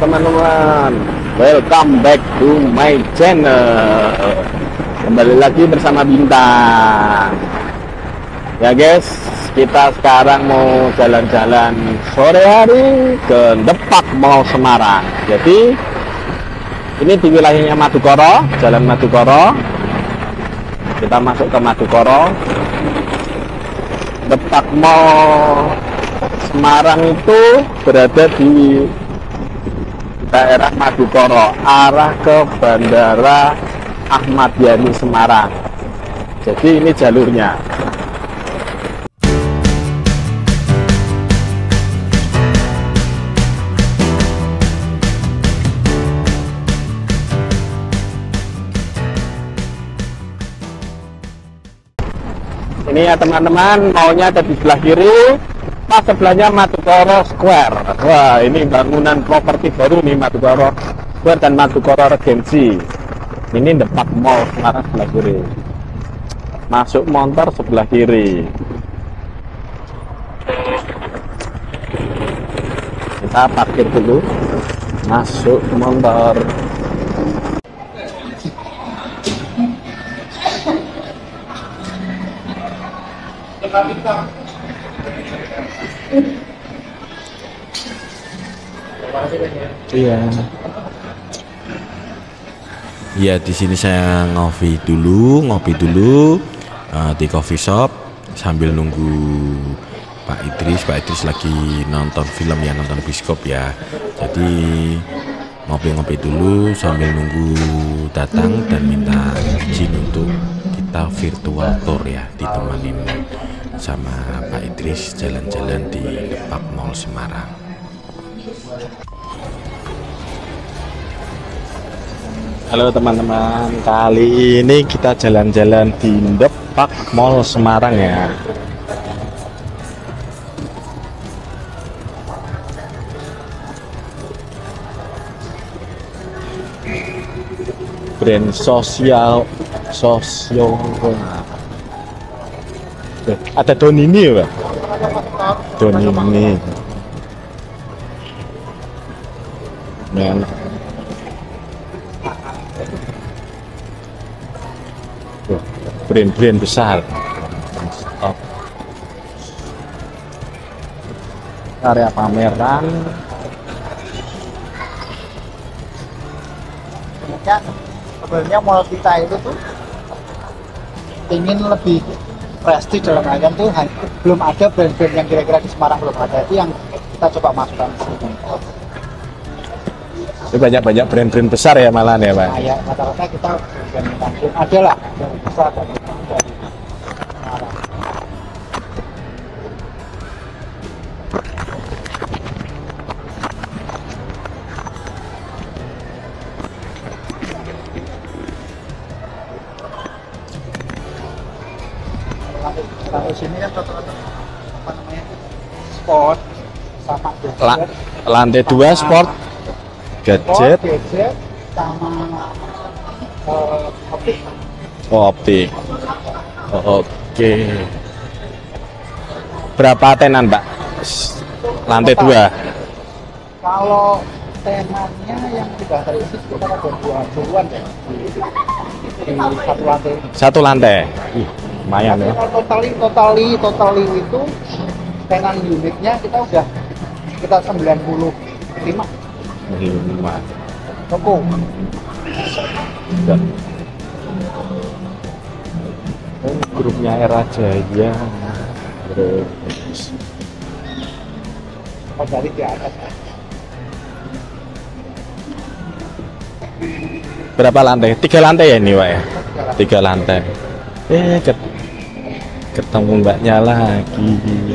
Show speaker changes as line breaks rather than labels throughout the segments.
teman-teman, welcome back to my channel. Kembali lagi bersama Bintang. Ya guys, kita sekarang mau jalan-jalan sore hari ke Depak Mall Semarang. Jadi ini di wilayahnya Madukoro, Jalan Madukoro. Kita masuk ke Madukoro. Depak Mall Semarang itu berada di daerah Madukoro, arah ke Bandara Ahmad Yani Semarang. Jadi ini jalurnya. Ini ya teman-teman, maunya ada di sebelah kiri, pas sebelahnya Madukoro Square. Wah, ini bangunan properti baru nih, Madukoro Square dan Madukoro Regency. Ini Depak Mall Semarang sebelah kiri. Masuk motor sebelah kiri. Kita parkir dulu. Masuk motor. Iya.
Ya, di sini saya ngopi dulu di coffee shop sambil nunggu Pak Idris. Pak Idris lagi nonton film ya, nonton bioskop ya. Jadi ngopi-ngopi dulu sambil nunggu datang dan minta izin untuk kita virtual tour ya, ditemanin sama Pak Idris jalan-jalan di Depak Mall Semarang.
Halo teman-teman, kali ini kita jalan-jalan di Depak Mall Semarang ya. Brand sosial. Ada Donini ya, Pak? Donini. Ya. Brand-brand besar. Stop. Area pameran.
Sebenarnya mall kita itu tuh ingin lebih prestis dalam rangka tuh belum ada brand-brand yang kira-kira di Semarang belum ada, itu yang kita coba masukkan ke sini.
Ini banyak brand-brand besar ya malah ya Pak?
Nah, ya rata-rata kita brand ada lah brand besar dari Semarang. Kalau sini kan rata-rata apa namanya sport sama gadget.
Lantai 2 sport, gadget,
sama optik.
optik. Oke. Berapa tenan Pak? Lantai 2.
Kalau tenannya yang sudah terisi sekitar ada 20-an ya di satu lantai.
Satu lantai. Lumayan ya.
Totali itu tenan unitnya kita udah sekitar 95 toko.
Grupnya Era Jaya.
Oh, dari di atas.
Berapa lantai? 3 lantai ya ini Pak ya? 3 lantai. Ketemu mbaknya lagi.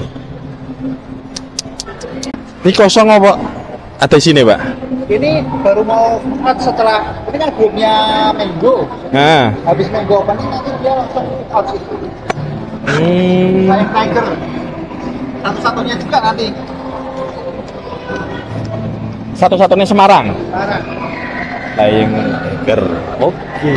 Ini kosong apa? Ada di sini Pak?
Ini baru mau out setelah ini kan grupnya Minggu.
Nah.
Habis Minggu opening nanti dia langsung out situ. Flying Tiger. Satu-satunya juga nanti.
Satu-satunya Semarang.
Sekarang.
Flying Tiger. Oke.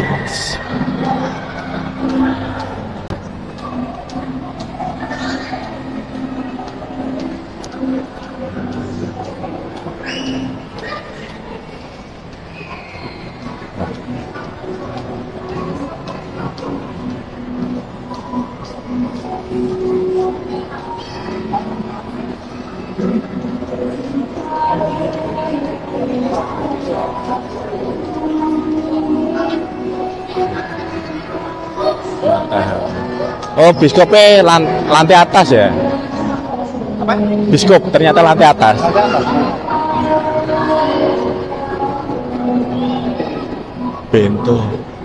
Oh, biskopnya lantai atas ya?
Apa?
Biskop ternyata lantai atas.
Ada apa?
Bento.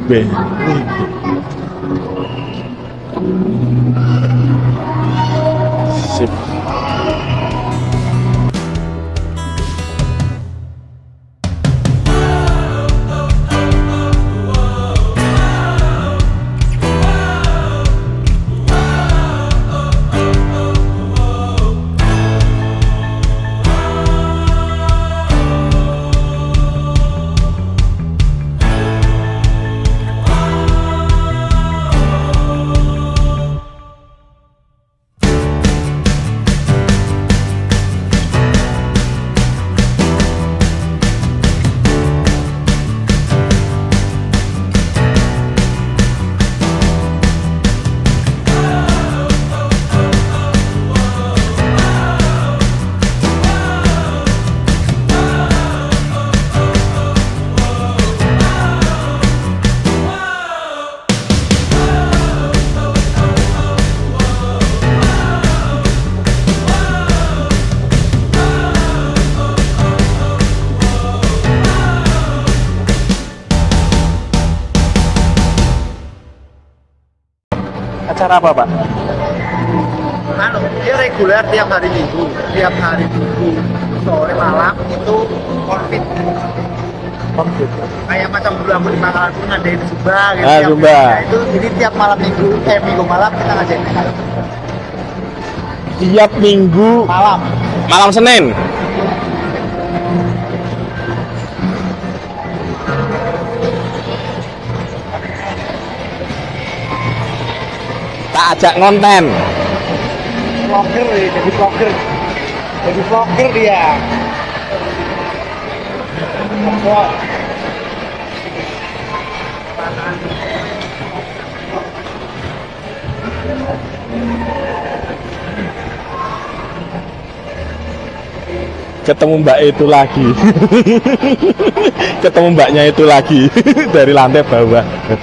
Sip. Acara apa, Pak?
Dia reguler tiap hari Minggu sore malam itu konfit. Kayak macam dulu aku di Pangkalan pun ngadain Zumba gitu.
Zumba.
Nah, itu jadi tiap malam minggu malam kita ngadain.
Tiap minggu malam Senin. Tak ajak konten.
Jadi vlogger dia.
Ketemu mbak itu lagi. Ketemu mbaknya itu lagi dari lantai bawah.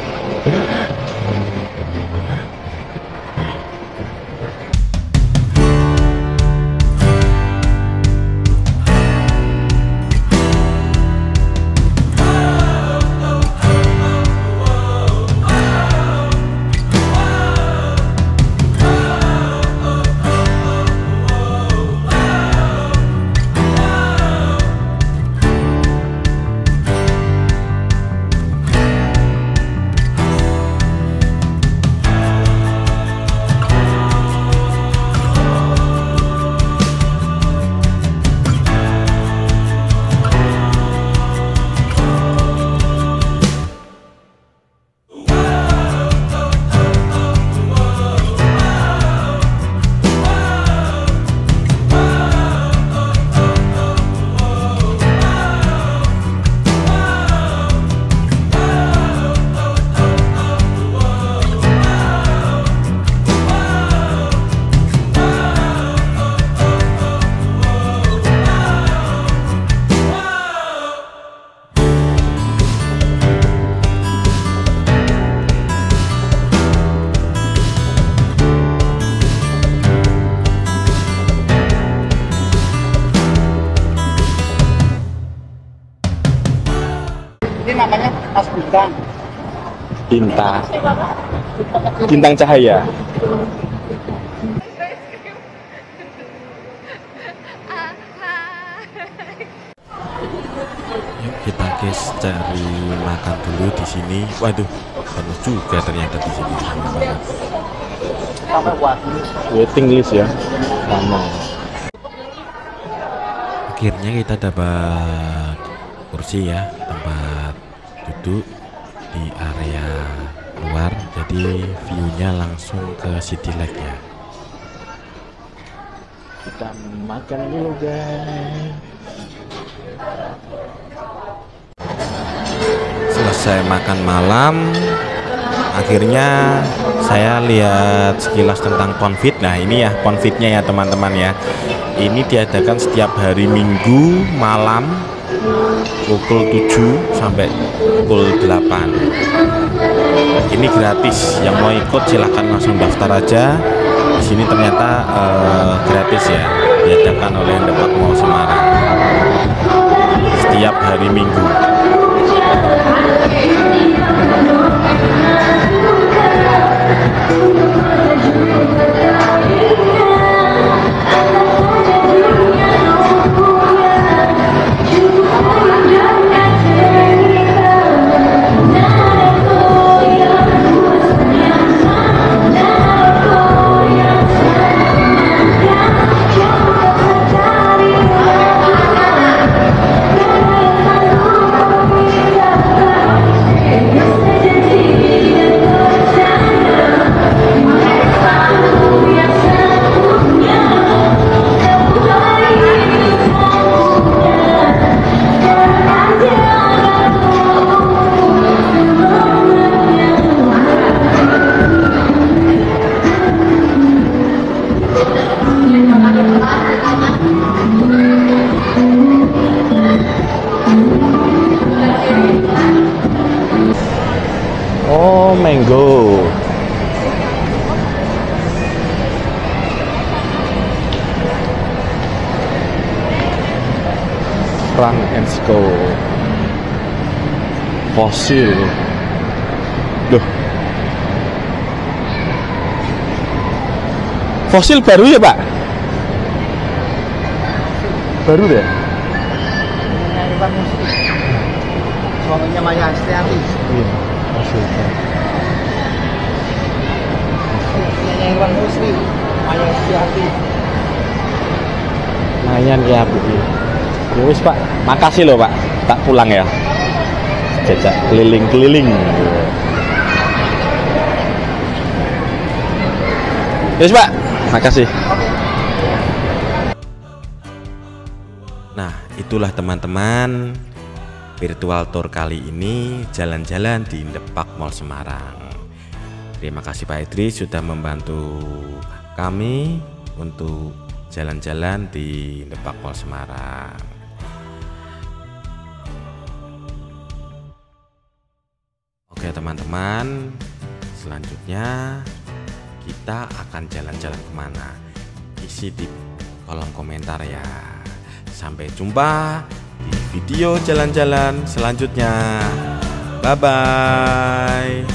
Ini namanya tas bintang.
Bintang cahaya.
Yuk kita guys cari makan dulu di sini. Waduh, penuh juga ternyata di sini.
Sampai buat
Waiting list ya. Lama.
Akhirnya kita dapat kursi ya, tempat duduk di area luar, jadi view-nya langsung ke City Lake ya.
Kita makan dulu guys.
Selesai makan malam, akhirnya saya lihat sekilas tentang Confit. Nah ini ya Confitnya ya teman-teman ya. Ini diadakan setiap hari Minggu malam pukul 7 sampai pukul 8. Ini gratis, yang mau ikut silahkan langsung daftar aja. Di sini ternyata gratis ya, diadakan oleh Depak Mall Semarang setiap hari Minggu. Oh, mango. Frank and Co. Fosil. Duh. Fosil baru ya, Pak? Baru deh.
Iwan Musri. Suaminya Maya Estianti.
Iya, fosil.
Suaminya Iwan Musri, Maya Estianti.
Lumayan ya, Bu. Ya wis, Pak. Makasih loh, Pak. Tak pulang ya. Jajak keliling-keliling. Yes, Pak. Makasih. Nah, itulah teman-teman, virtual tour kali ini jalan-jalan di Depak Mall Semarang. Terima kasih Pak Idris sudah membantu kami untuk jalan-jalan di Depak Mall Semarang. Oke teman-teman, selanjutnya kita akan jalan-jalan kemana? Isi di kolom komentar ya. Sampai jumpa di video jalan-jalan selanjutnya. Bye-bye.